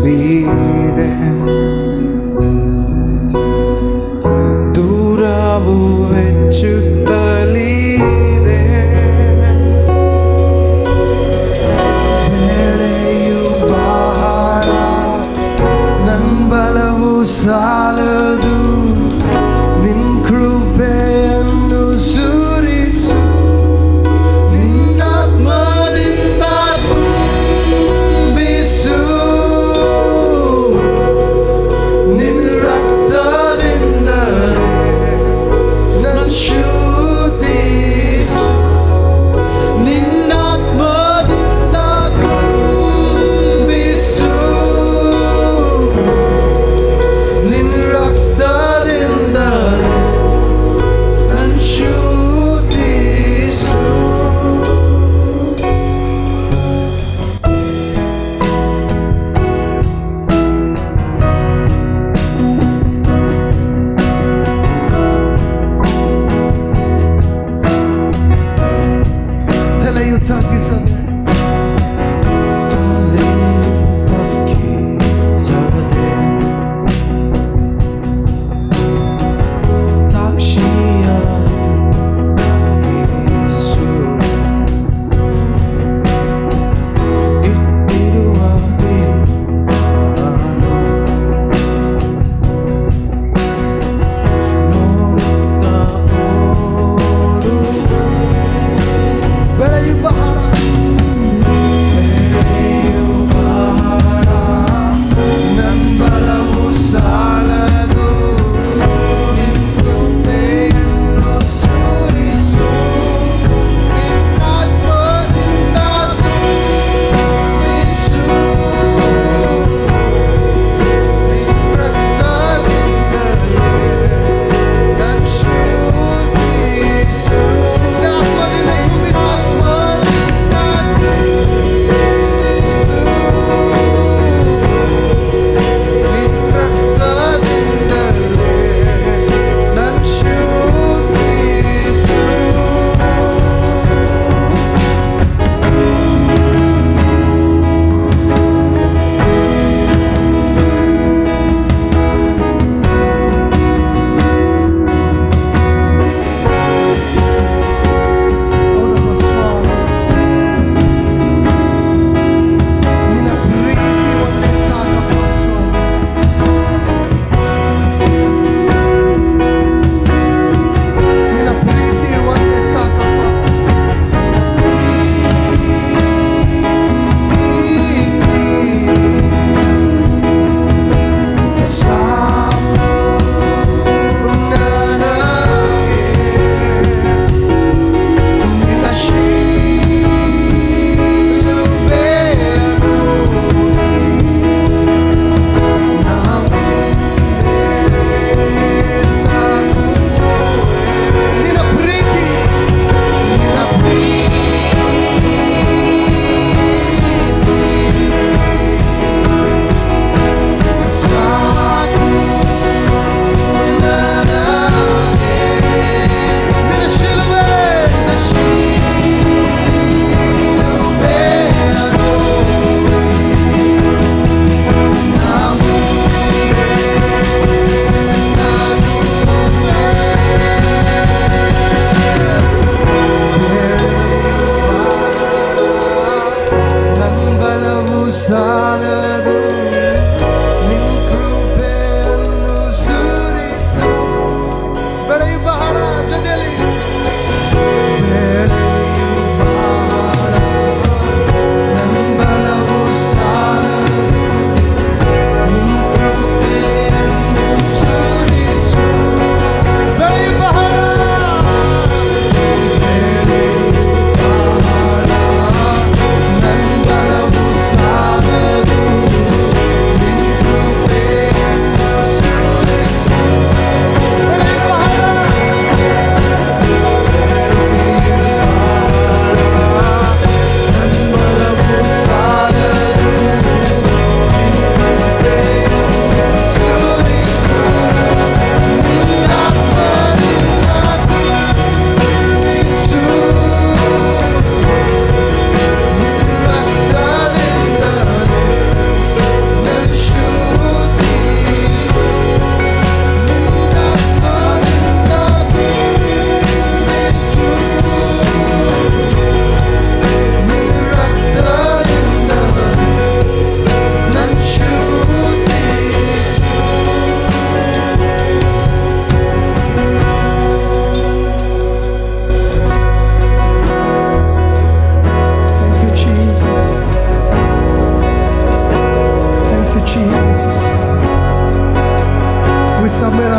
ತುಂಬಿದೆ, ದೂರವು ಹೆಚ್ಚುತ್ತಲಿದೆ, ಬೆಳೆಯು ಬಹಳ, ನನ್ ಬಲವು ಸಾಲದು, ನಿನ್ ಕೃಪೆಯನ್ನು ಸುರಿಸು, ನಿನ್ನಾತ್ಮದಿಂದ ತುಂಬಿಸು, ನಿನ್ನ ರಕ್ತದಿಂದಲೇ ನನ್ನ ಶುದ್ಧಿಸು, ನಿನ್ನಾತ್ಮದಿಂದ ತುಂಬಿಸು, ನಿನ್ನ ರಕ್ತದಿಂದಲೇ ನನ್ನ ಶುದ್ಧಿಸು. ತಲೆಯು ತಗ್ಗಿಸದೆ, ಬೆಳೆಯು ಬಹಳ, ನನ್ ಬಲವು ಸಾಲದು, ನಿನ್ ಕೃಪೆಯನ್ನು ಸುರಿಸು, ನಿನ್ನಾತ್ಮದಿಂದ ತುಂಬಿಸು, ನಿನ್ನ ರಕ್ತದಿಂದಲೇ ನನ್ನ ಶುದ್ಧಿಸು, ಆತ್ಮದಿಂದ ತುಂಬಿಸು, ಸಾಲದು, ನಿನ್ನ ಕೃಪೆಯನ್ನು ಸುರಿಸು, ಬೆಳೆಯು ಬಹಳ, ಜೊತೆಯಲ್ಲಿ ಬೆಳೆಯು ಬಹಳ, ನನ್ನ ಬಲವು ಸಾಲದು, ನಿನ್ನ ಕೃಪೆಯನ್ನು ಸುರಿಸು, ಬೆಳೆಯು ಬಹಳ, ಬೆಳೆಯು ಬಹಳ, ನನ್ನ ಬಲವು ಸಾಲದು,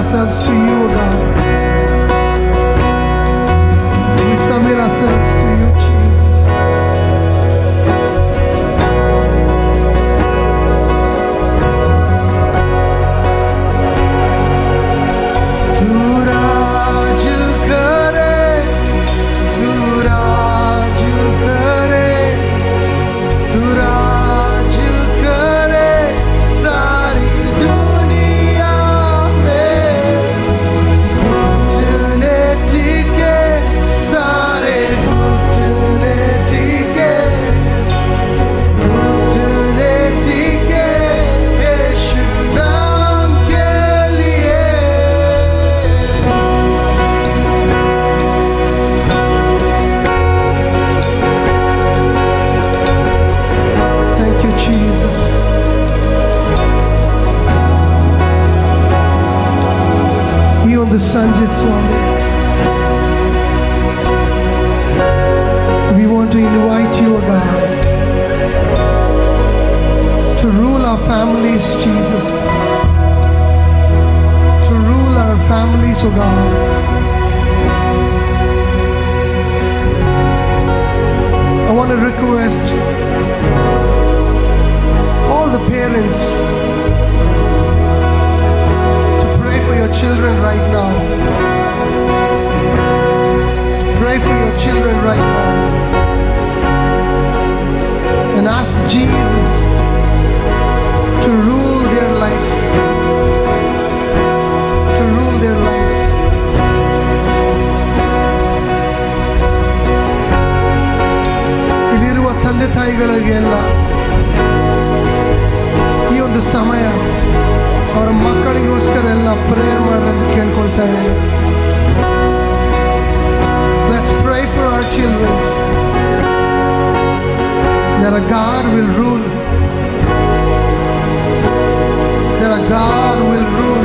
ourselves to you, O God. We submit ourselves to you, Jesus. Tu Raj kare, tu Raj kare, tu Raj kare, सारी दुनिया में घुटने टिके, सारे घुटने टिके, घुटने टिके यीशु नाम के लिए। Thank you, Jesus. You and the Sanjay Swami, we want to invite you, O God, to rule our families, Jesus. To rule our families, O God. I want to request all the parents to pray for your children right now. Pray for your children right now. And ask Jesus to rule their lives. To rule their lives. ಇಲ್ಲಿರುವ ತಂದೆ ತಾಯಿಗಳಿಗೆಲ್ಲ ಈ ಒಂದು ಸಮಯ ಅವರ ಮಕ್ಕಳಿಗೋಸ್ಕರ ಎಲ್ಲ prayer ಮಾಡೋದು ಕೇಳ್ಕೊಳ್ತಾ ಇದ್ದೀನಿ. Let's pray for our children that our God will rule. That our God will rule.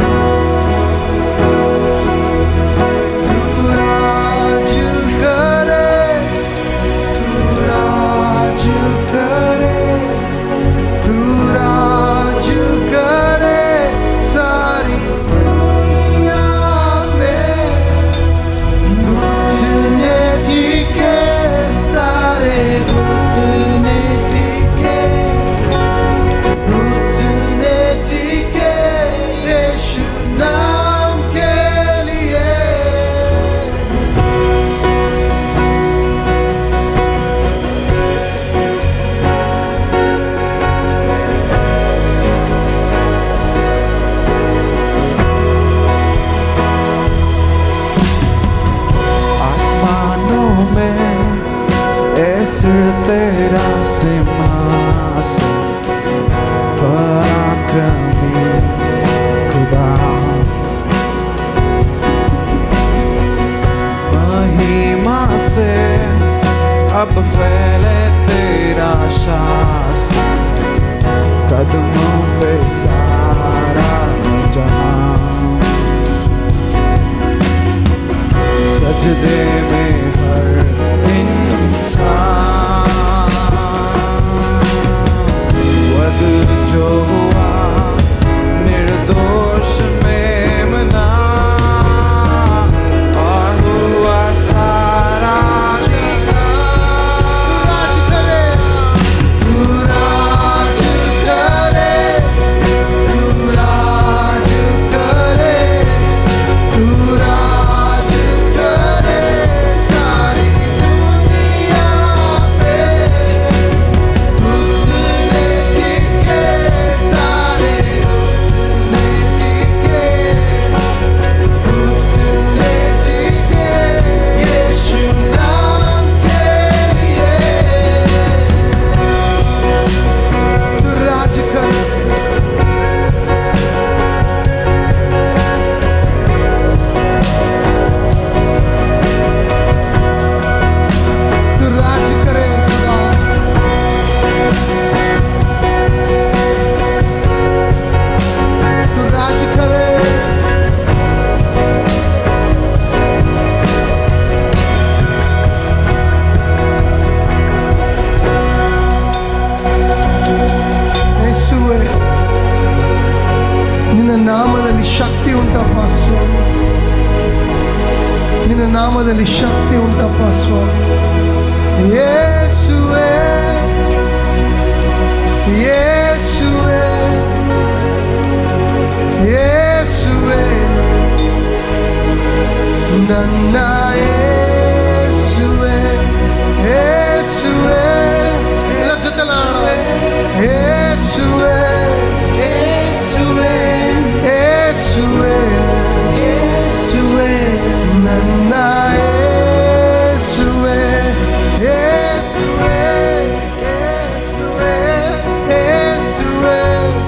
Tu Raj kare, tu Raj kare, tu Raj kare, सारी दुनिया में घुटने टिके, सारे घुटने टिके, घुटने टिके यीशु नाम के लिए। आसमानों में ऐसे तेरा सिंहासन, पराक्रमी खुदा, महिमा से अब फैले तेरा शासन, कदमों पे सारा जहां, सजदे में हर इंसान, वध जो हुआ निर्दोष मेमना, और हुआ सारा अधिकार। तू राज करे, तू राज करे, तू राज करे, सारी ನಾಮದಲ್ಲಿ ಶಕ್ತಿ ಉಂಟಪ್ಪ ಸ್ವಾಮಿ. ಯೇಸುವೇ ಯೇಸುವೇ ಯೇಸುವೇ ನನ್ನ ಯೇಸುವೇ ಯೇಸುವೇ ಎಲ್ಲರ ಜೊತೆ ಯೇಸುವೇ ಯೇಸುವೇ ಯೇಸುವೇ ಯೇಸುವೇ ನನ್ನ ಯೇಸುವೇ ಯೇಸುವೇ ಯೇಸುವೇ ಯೇಸುವೇ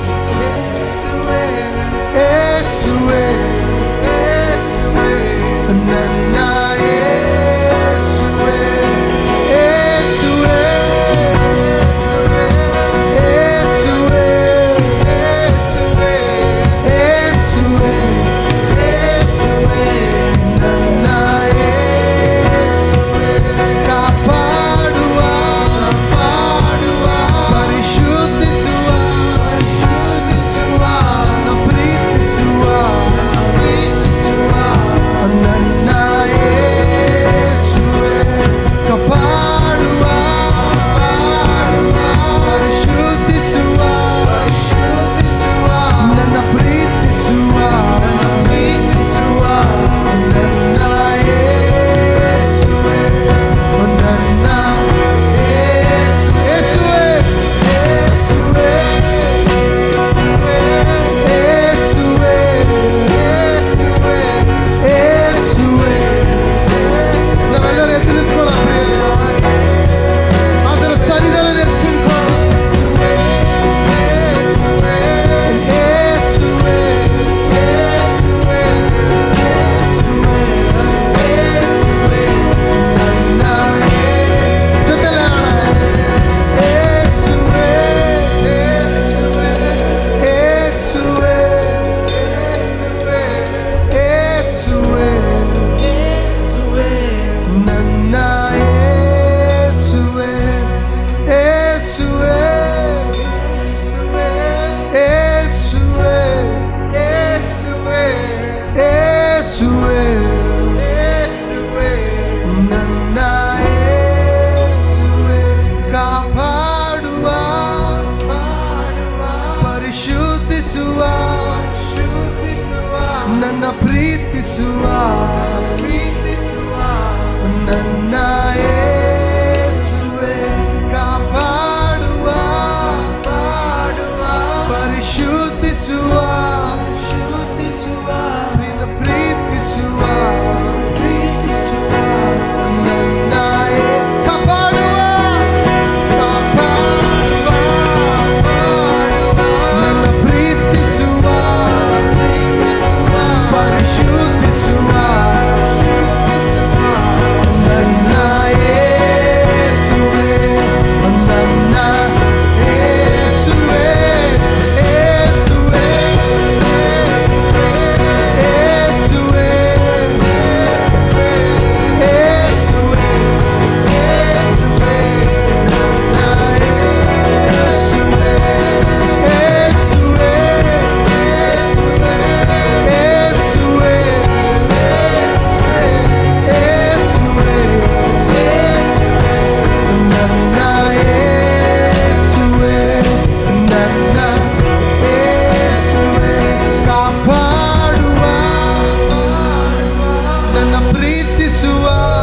ಯೇಸುವೇ ಯೇಸುವೇ ಯೇಸುವೇ ನನ್ನ ಯೇಸುವೇ ಯೇಸುವೇ ಯೇಸುವೇ ಯೇಸುವೇ ಯೇಸುವೇ ನನ್ನ ಯೇಸುವೇ ಕಾಪಾಡುವ ಪರಿಶುದ್ಧಿಸುವ ನನ್ನ ಪ್ರೀತಿಸುವ ನನ್ನ ಯೇಸುವೇ ಕಾಪಾಡುವ ಪರಿಶುದ್ಧಿಸುವ ನನ್ನ ಪ್ರೀತಿಸುವ ನನ್ನ ಯೇಸುವೇ ನನ್ನ ಯೇಸುವೇ ಯೇಸುವೇ ಯೇಸುವೇ ಯೇಸುವೇ ನಾವೆಲ್ಲರೂ ಎದ್ದು ನಿಂತ್ಕೊಳ್ಳೋಣ. ಅದರ ಸರಿದಲ್ಲಿ ಎತ್ಕೊಂಡು ಯೇಸುವೇ ಯೇಸುವೇ ಯೇಸುವೇ ನನ್ನ ಜೊತೆಲೆ ಯೇಸುವೇ ಯೇಸುವೇ ಯೇಸುವೇ ಯೇಸುವೇ ಯೇಸುವೇ ನನ್ನ ಯೇಸುವೇ ಯೇಸುವೇ ಯೇಸುವೇ ಯೇಸುವೇ ಯೇಸುವೇ ಯೇಸುವೇ ನನ್ನ ಯೇಸುವೇ ಕಾಪಾಡುವ ಪರಿಶುದ್ಧಿಸುವ ನನ್ನ ಪ್ರೀತಿಸುವ ನನ್ನ ಯೇಸುವೇ ಕಾಪಾಡುವ ಪರಿಶುದ್ಧಿಸುವ ಪ್ರೀತಿಸುವ ನನ್ನ ಕಾಪಾಡುವ ನನ್ನ ಪ್ರೀತಿಸುವ ಪರಿಶುದ್ಧಿಸುವ ನನ್ನ ಯೇಸುವೇ ನನ್ನ ಯೇಸುವೇ ಯೇಸುವೇ ಯೇಸುವೇ ಯೇಸುವೇ ಯೇಸುವೇ ನನ್ನ ಯೇಸುವೇ ಯೇಸುವೇ ಯೇಸುವೇ ನನ್ನ ಯೇಸುವೇ ನನ್ನ ಯೇಸುವೇ ಕಾಪಾಡುವ ನನ್ನ ಪ್ರೀತಿಸುವ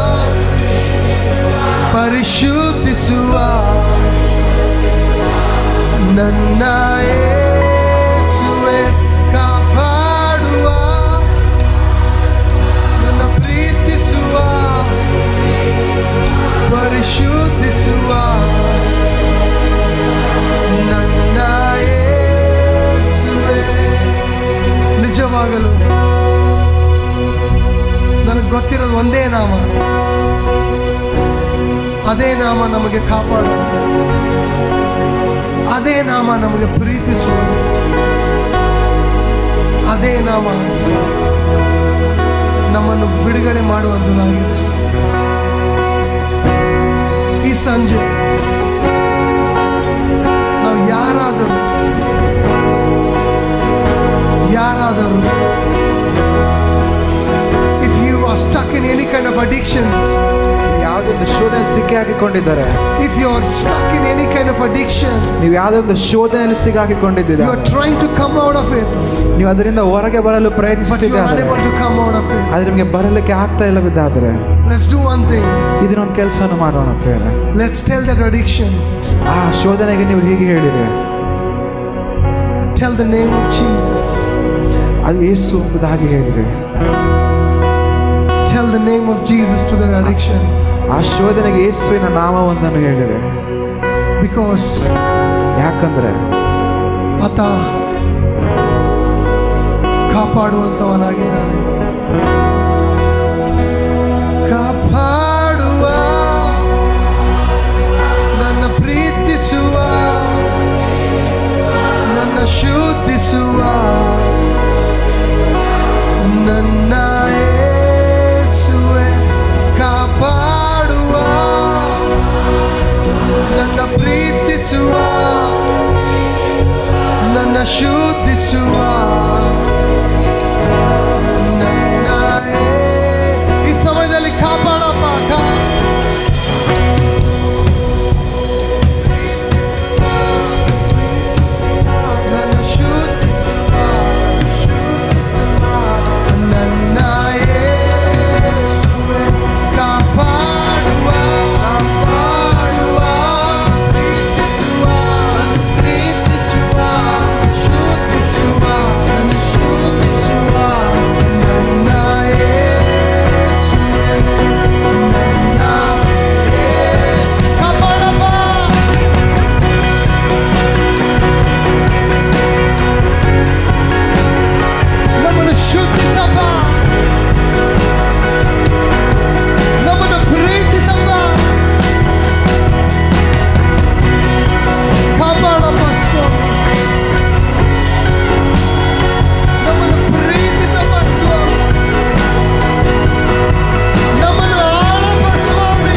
ಪರಿಶುದ್ಧಿಸುವ ನನ್ನ ಯೇಸುವೇ ಕಾಪಾಡುವ ನನ್ನ ಪ್ರೀತಿಸುವ ಪರಿಶುದ್ಧಿಸುವ ನನ್ನ ಯೇಸುವೇ. ನಿಜವಾಗಲು ನನಗೆ ಗೊತ್ತಿರೋದು ಒಂದೇ ನಾಮ, ಅದೇ ನಾಮ ನಮಗೆ ಕಾಪಾಡೋದು, ಅದೇ ನಾಮ ನಮಗೆ ಪ್ರೀತಿಸುವುದು, ಅದೇ ನಾಮ ನಮ್ಮನ್ನು ಬಿಡುಗಡೆ ಮಾಡುವಂಥದ್ದಾಗಿದೆ. ಈ ಸಂಜೆ ನಾವು ಯಾರಾದರೂ if you are stuck in any kind of addictions, ಯಾವುದೊಂದು ಶೋಧನೆ ಸಿಕ್ಕಿ ಹಾಕಿಕೊಂಡಿದ್ದಾರೆ, if you are stuck in any kind of addiction, ನೀವು ಯಾವುದೊಂದು ಶೋಧನೆಯಲ್ಲಿ ಸಿಕ್ಕಾಕಿಕೊಂಡಿದ್ದೀರಾ, you are trying to come out of it, ನೀವು ಅದರಿಂದ ಹೊರಗೆ ಬರಲು but you are ಪ್ರಯತ್ನಿಸುತ್ತಿದ್ದಾರೆ, unable to come out of it. ಆದ್ರೆ ನಿಮಗೆ ಬರಲಿಕ್ಕೆ ಆಗ್ತಾ ಇಲ್ಲವಿದ್ದಾದ್ರೆ Let's do one thing. ಇದನ್ನೊಂದು ಕೆಲಸವನ್ನು ಮಾಡೋಣ ಪ್ರಿಯರೇ. Let's tell that addiction, ಆ ಶೋಧನೆಗೆ ನೀವು ಹೀಗೆ ಹೇಳಿರಿ, tell the name of Jesus, ಅದು ಯೇಸು ಎಂಬುದಾಗಿ ಹೇಳಿರಿ. tell the name of Jesus to that addiction, ಆ ಶೋಧನೆಗೆ ಯೇಸುವಿನ ನಾಮವನ್ನು ಹೇಳಿರಿ. because ಯಾಕಂದ್ರೆ ಆತ ಕಾಪಾಡುವಂತವನಾಗಿದ್ದಾನೆ. ಕಾಪಾಡುವ, ನನ್ನ ಪ್ರೀತಿಸುವ, ನನ್ನ ಶುದ್ಧಿಸುವ, ನನ್ನ ಯೇಸುವೆ ಕಾಪಾಡುವ, ನನ್ನ ಪ್ರೀತಿಸುವ, ನನ್ನ ಶುದ್ಧಿಸುವ, ನನ್ನ ಈ ಸಮಯದಲ್ಲಿ ಕಾಪಾಡಪ್ಪ. ನನ್ನ ಶುದ್ಧಿಸುವ, ನನ್ನ ಯೇಸುವೆ ಕಾಪಾಡುವ, ಕಾಪಾಡುವ, ಪ್ರೀತಿಸುವ, ಪ್ರೀತಿಸುವ, ಶುದ್ಧಿಸುವ, ನನ್ನ ಶುದ್ಧಿಸುವ, ನನ್ನ ಯೇಸುವೆ, ನನ್ನ ಯೇಸು ಕಾಪಾಡಪ್ಪ. ನಮ್ಮನ್ನು ಶುದ್ಧಿಸಪ್ಪ, ನಮ್ಮನ್ನು ಪ್ರೀತಿಸಪ್ಪ, ಕಾಪಾಡಪ್ಪ ಸ್ವಾಮಿ, ನಮ್ಮನ್ನು ಪ್ರೀತಿಸಪ್ಪ ಸ್ವಾಮಿ, ನಮ್ಮನ್ನು ಆಳಪ್ಪ ಸ್ವಾಮಿ.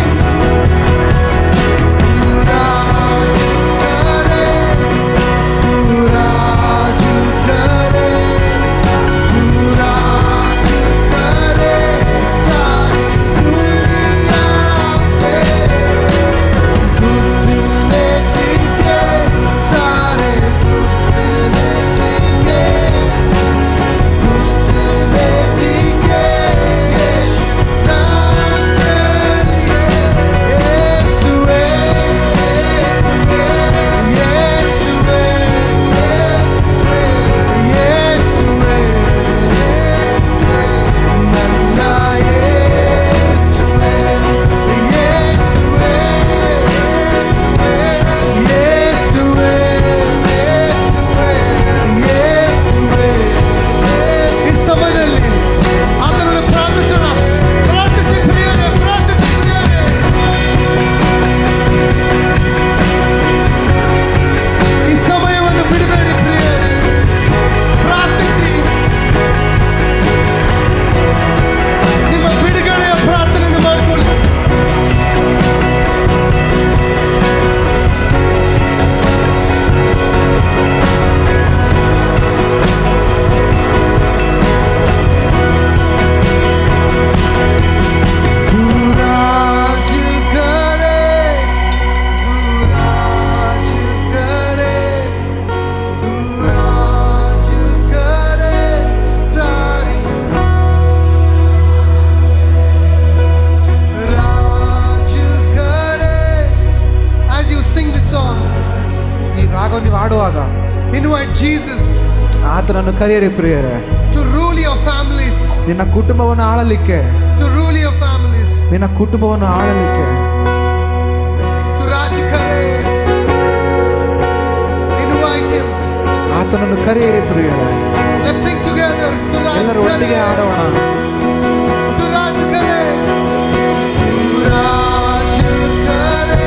Invite Jesus ಆತನನ್ನು ಕರೆಯಿರಿ ಪ್ರಿಯರೇ, to rule your families, ನಿನ್ನ ಕುಟುಂಬವನ್ನು ಆಳಲಿಕ್ಕೆ, to rule your families, ನಿನ್ನ ಕುಟುಂಬವನ್ನು ಆಳಲಿಕ್ಕೆ. to Raj kare. Invite him. ಆತನನ್ನು ಕರೆಯಿರಿ ಪ್ರಿಯರೇ. Let's sing together. To Raj ಎಲ್ಲರೂ ಒಟ್ಟಿಗೆ ಆಡೋಣ. to Raj kare. to Raj kare.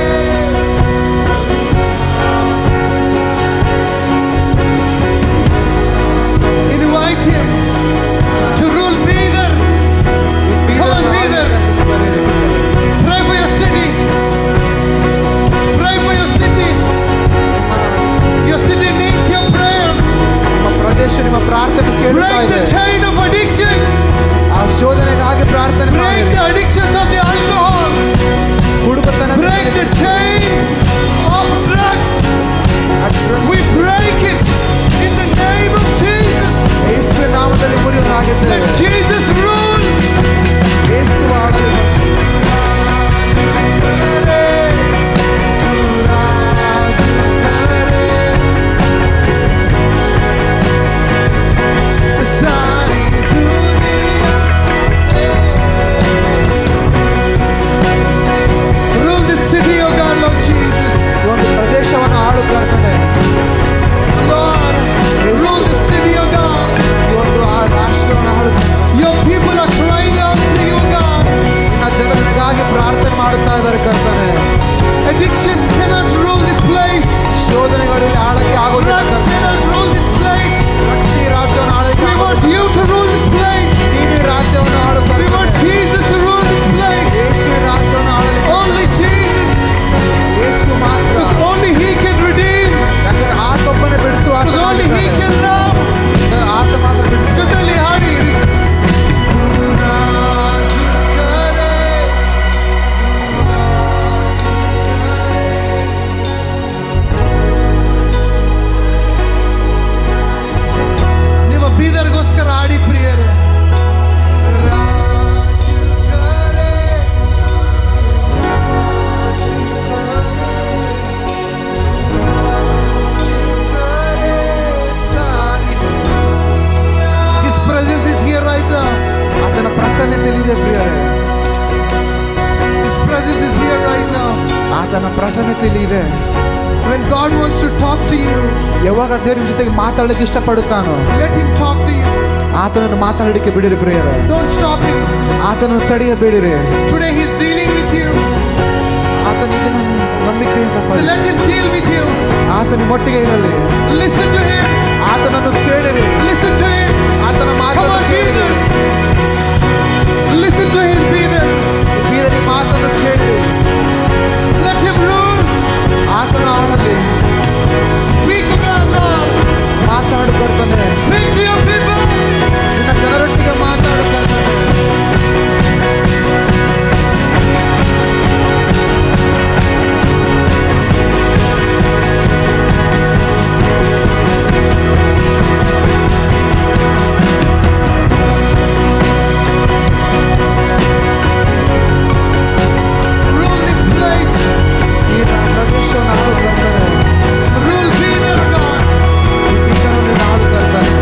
Invite him to rule bigger. Come on, bigger. Pray for your city. Pray for your city. Your city needs your prayers. ನಿಮ್ಮ ಪ್ರದೇಶ, ನಿಮ್ಮ Addictions cannot rule this place. ಶೋಧನೆಗಳು ಇಲ್ಲಿ ಆಳಕ್ಕೆ ಆಗೋದಿಲ್ಲ Drugs cannot rule this place. Drugs ಈ ರಾಜ್ಯವನ್ನು ಆಳಕ್ಕೆ We want you to rule this place. ನೀನು ಈ ರಾಜ್ಯವನ್ನು We want ಆಳುತ್ತಾರೆ Jesus to rule this place. ಯೇಸು ಈ ರಾಜ್ಯವನ್ನು ಆಳಲಿಕ್ಕೆ Only Jesus. ಯೇಸು ಮಾತ್ರ Because only He can redeem. ಯಾಕಂದ್ರೆ ಆತೊಬ್ಬನೇ ಬಿಡಿಸುವ Because only He can love. ಆತ ಮಾತ್ರ ಬಿಡಿಸುವ ಜೊತೆಯಲ್ಲಿ ಹಾಡಿ. ನಿಮ್ಮ ಬೀದರ್ಗೋಸ್ಕರ ಹಾಡಿ ಪ್ರಿಯರೇ. His presence is here right now. ಆತನ ಪ್ರಸನ್ನತೆಯಲ್ಲಿದೆ ಪ್ರಿಯರೇ His presence is here right now. ಆತನ ಪ್ರಸನ್ನತೆಯಲ್ಲಿ ಇದೆ When God wants to talk to you, ಯಾವಾಗ ದೇವರ ಜೊತೆಗೆ ಮಾತಾಡಲಿಕ್ಕೆ ಇಷ್ಟಪಡುತ್ತಾನೋ let Him talk to you. ಆತನನ್ನು ಮಾತಾಡಲಿಕ್ಕೆ ಬಿಡಿರಿ ಪ್ರಿಯರೇ Don't stop Him. ಆತನನ್ನು ತಡೆಯಬೇಡಿರಿ Today He's dealing with you. ಆತನ ಇದನ್ನು ನಂಬಿಕೆಯಿಂದ So ಪಡೆಯಿರಿ. let Him deal with you. ಆತನ ಮೊಟ್ಟಿಗೆ ಇರಲಿ Listen to Him. ಆತನನ್ನು ಕೇಳಿರಿ Listen to Him. ಆತನ Come ಮಾತನ್ನು on, be ಕೇಳಿರಿ there. Listen to Him, be there. ಬೀದರಿ ಮಾತನ್ನು ಕೇಳಿರಿ Let Him rule. ಆತನ ಆಳಲಿ Speak to God, Lord. ಮಾತಾಡು ಬರ್ತಾನೆ Speak to your people. ನಿನ್ನ ಜನರೊಟ್ಟಿಗೆ ಮಾತಾಡು ಬರ್ತಾನೆ Rule this place. ಈ ಪ್ರದೇಶವನ್ನು ಆಳು ಬರ್ತಾನೆ Rule be there, God. ಈ ಬೀದರನ್ನು ಆಳು ಬರ್ತಾನೆ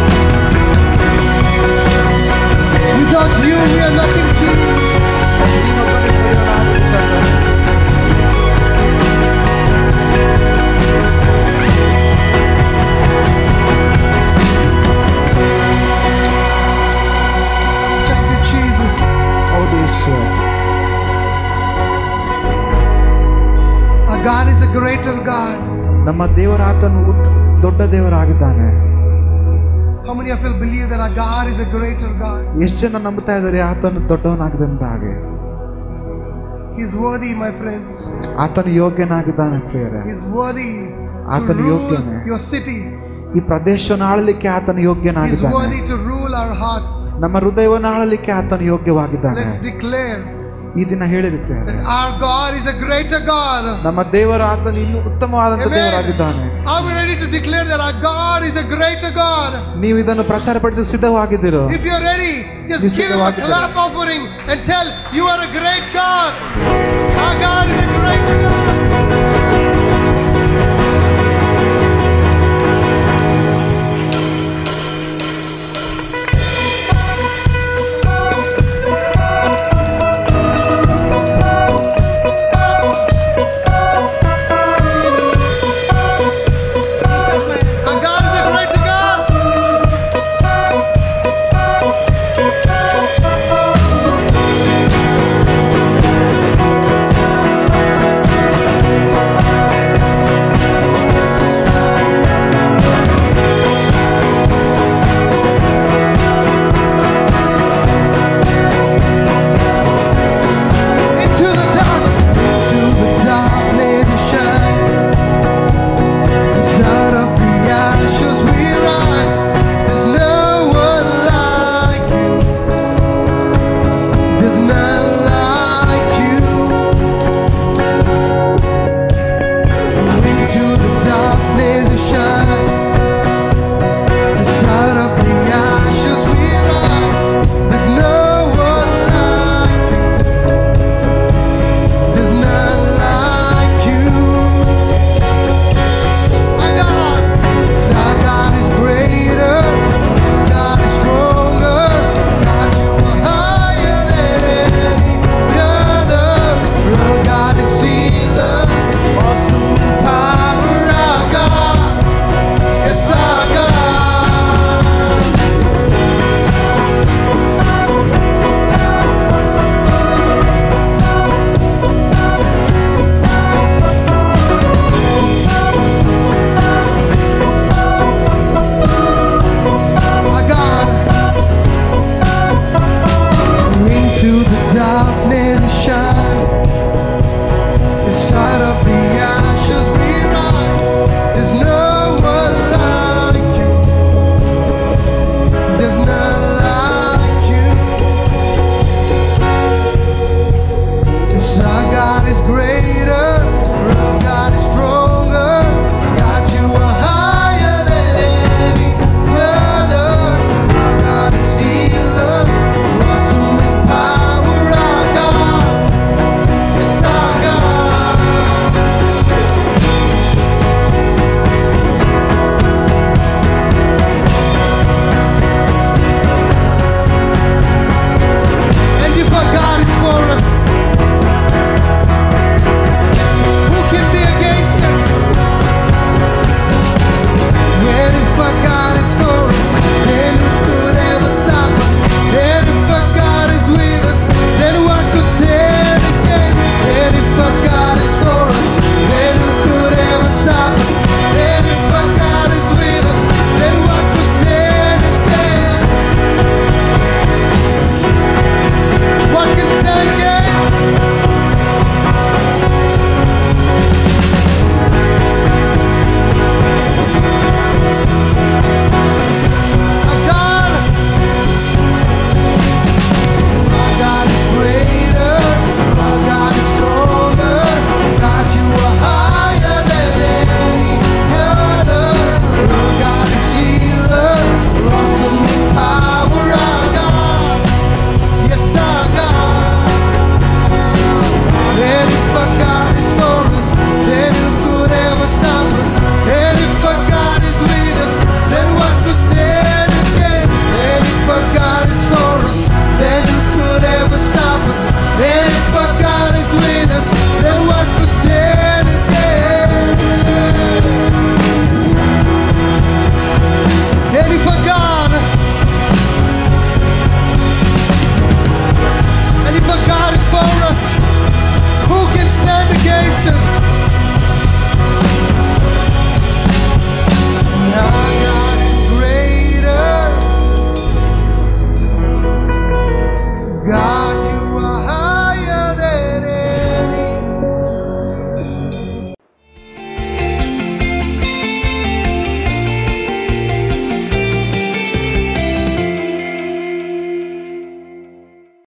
Without you, we are nothing, Jesus. ನೀನೊಬ್ಬನೇ ಪರಿಹಾರ ಬರ್ತಾನೆ Thank you, Jesus. ಹೌದು ಯೇಸು Our God is a greater God. ನಮ್ಮ ದೇವರಾತನು ದೊಡ್ಡ ದೇವರಾಗಿದ್ದಾನೆ How many of you believe that our God is a greater God? ಎಷ್ಟು ಜನ ನಂಬುತ್ತಾ ಇದ್ದಾರೆ ಆತನು ದೊಡ್ಡವನಾಗಿದ್ದಂತ ಹಾಗೆ He's worthy, my friends. ಆತನು ಯೋಗ್ಯನಾಗಿದ್ದಾನೆ ಪ್ರಿಯರೇ He's worthy to ಆತನು rule ಯೋಗ್ಯನೇ. your city. ಈ ಪ್ರದೇಶವನ್ನು ಆಳಲಿಕ್ಕೆ ಆತನು He's ಯೋಗ್ಯನಾಗಿದ್ದಾನೆ worthy to rule our hearts. ನಮ್ಮ ಹೃದಯವನ್ನು ಆಳಲಿಕ್ಕೆ ಆತನು ಯೋಗ್ಯವಾಗಿದ್ದಾನೆ Let's declare ಈ ದಿನ ಹೇಳಿರಿ ಪ್ರಿಯರೇ that our God is a greater God. ನಮ್ಮ ದೇವರ ಆತನು ಇನ್ನೂ ಉತ್ತಮವಾದಂತ Amen. ದೇವರಾಗಿದ್ದಾನೆ Are we ready to declare that our God is a greater God? ನೀವು ಇದನ್ನು ಪ್ರಚಾರಪಡಿಸಲು ಸಿದ್ಧವಾಗಿದ್ದೀರೋ If you're ready, just This is give Him the a one. clap offering and tell you are a great God. Our God is a greater God.